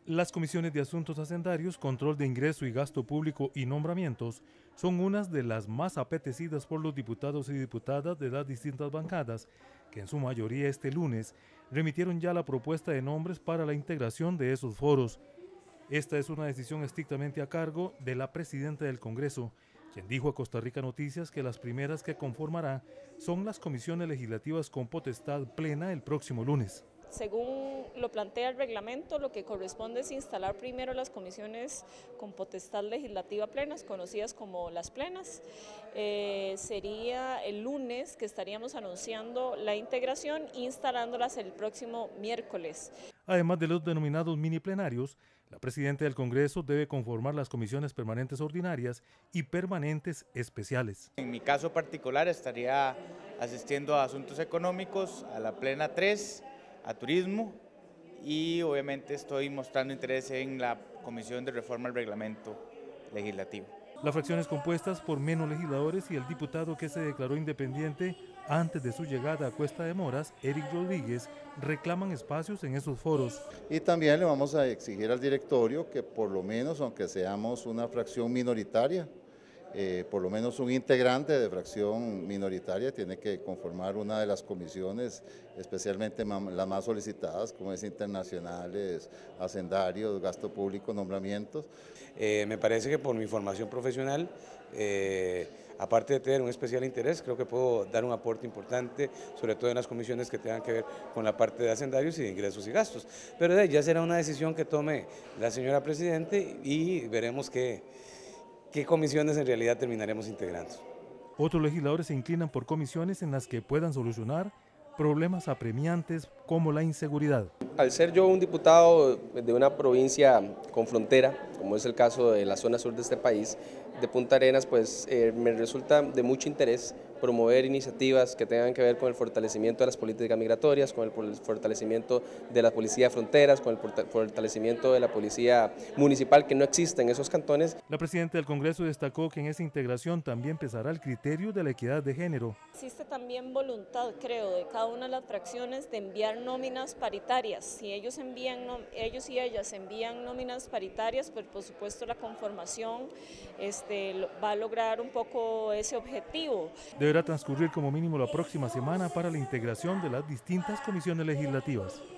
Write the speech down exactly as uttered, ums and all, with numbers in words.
Las comisiones de asuntos hacendarios, control de ingreso y gasto público y nombramientos son unas de las más apetecidas por los diputados y diputadas de las distintas bancadas, que en su mayoría este lunes remitieron ya la propuesta de nombres para la integración de esos foros. Esta es una decisión estrictamente a cargo de la presidenta del Congreso, quien dijo a Costa Rica Noticias que las primeras que conformará son las comisiones legislativas con potestad plena el próximo lunes. Según lo plantea el reglamento, lo que corresponde es instalar primero las comisiones con potestad legislativa plenas, conocidas como las plenas. Eh, sería el lunes que estaríamos anunciando la integración e instalándolas el próximo miércoles. Además de los denominados mini plenarios, la presidenta del Congreso debe conformar las comisiones permanentes ordinarias y permanentes especiales. En mi caso particular estaría asistiendo a asuntos económicos, a la plena tres, a turismo, y obviamente estoy mostrando interés en la Comisión de Reforma al Reglamento Legislativo. Las fracciones compuestas por menos legisladores y el diputado que se declaró independiente antes de su llegada a Cuesta de Moras, Eric Rodríguez, reclaman espacios en esos foros. Y también le vamos a exigir al directorio que por lo menos, aunque seamos una fracción minoritaria, Eh, por lo menos un integrante de fracción minoritaria tiene que conformar una de las comisiones, especialmente las más solicitadas, como es internacionales, hacendarios, gasto público, nombramientos. Eh, me parece que por mi formación profesional, eh, aparte de tener un especial interés, creo que puedo dar un aporte importante, sobre todo en las comisiones que tengan que ver con la parte de hacendarios y de ingresos y gastos. Pero de, ya será una decisión que tome la señora Presidente y veremos qué qué comisiones en realidad terminaremos integrando. Otros legisladores se inclinan por comisiones en las que puedan solucionar problemas apremiantes como la inseguridad. Al ser yo un diputado de una provincia con frontera, como es el caso de la zona sur de este país, de Punta Arenas, pues eh, me resulta de mucho interés promover iniciativas que tengan que ver con el fortalecimiento de las políticas migratorias, con el fortalecimiento de la policía de fronteras, con el fortalecimiento de la policía municipal que no existe en esos cantones. La presidenta del Congreso destacó que en esa integración también pesará el criterio de la equidad de género. Existe también voluntad, creo, de cada una de las fracciones de enviar nóminas paritarias. Si ellos envían, ellos y ellas envían nóminas paritarias, pues por supuesto la conformación este, va a lograr un poco ese objetivo. Deberá transcurrir como mínimo la próxima semana para la integración de las distintas comisiones legislativas.